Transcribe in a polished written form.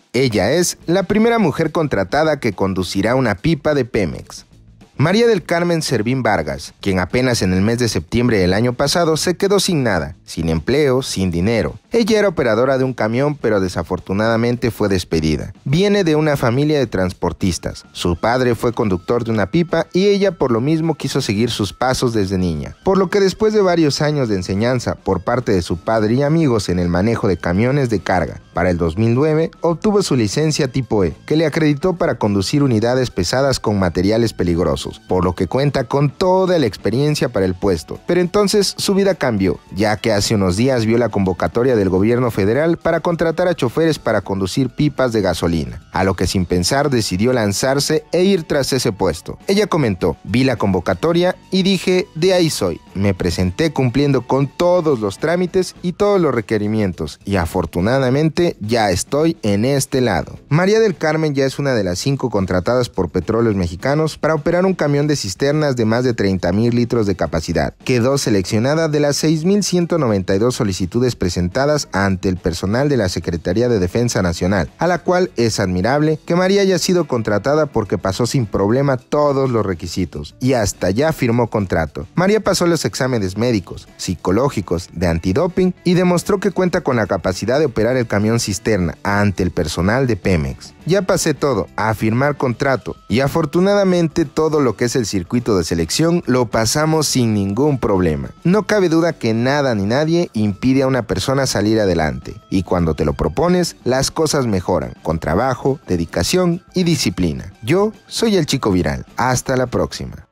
Ella es la primera mujer contratada que conducirá una pipa de Pemex. María del Carmen Servín Vargas, quien apenas en el mes de septiembre del año pasado se quedó sin nada, sin empleo, sin dinero. Ella era operadora de un camión, pero desafortunadamente fue despedida. Viene de una familia de transportistas. Su padre fue conductor de una pipa y ella por lo mismo quiso seguir sus pasos desde niña. Por lo que después de varios años de enseñanza por parte de su padre y amigos en el manejo de camiones de carga, para el 2009 obtuvo su licencia tipo E, que le acreditó para conducir unidades pesadas con materiales peligrosos, por lo que cuenta con toda la experiencia para el puesto. Pero entonces su vida cambió, ya que hace unos días vio la convocatoria del gobierno federal para contratar a choferes para conducir pipas de gasolina, a lo que sin pensar decidió lanzarse e ir tras ese puesto. Ella comentó: vi la convocatoria y dije, de ahí soy. Me presenté cumpliendo con todos los trámites y todos los requerimientos y afortunadamente ya estoy en este lado. María del Carmen ya es una de las 5 contratadas por Petróleos Mexicanos para operar un camión de cisternas de más de 30,000 litros de capacidad. Quedó seleccionada de las 6,192 solicitudes presentadas ante el personal de la Secretaría de Defensa Nacional, a la cual es admirable que María haya sido contratada porque pasó sin problema todos los requisitos y hasta ya firmó contrato. María pasó los exámenes médicos, psicológicos, de antidoping y demostró que cuenta con la capacidad de operar el camión cisterna ante el personal de Pemex. Ya pasé todo, a firmar contrato, y afortunadamente todo lo que es el circuito de selección lo pasamos sin ningún problema. No cabe duda que nada ni nadie impide a una persona salir adelante, y cuando te lo propones, las cosas mejoran, con trabajo, dedicación y disciplina. Yo soy el Chico Viral. Hasta la próxima.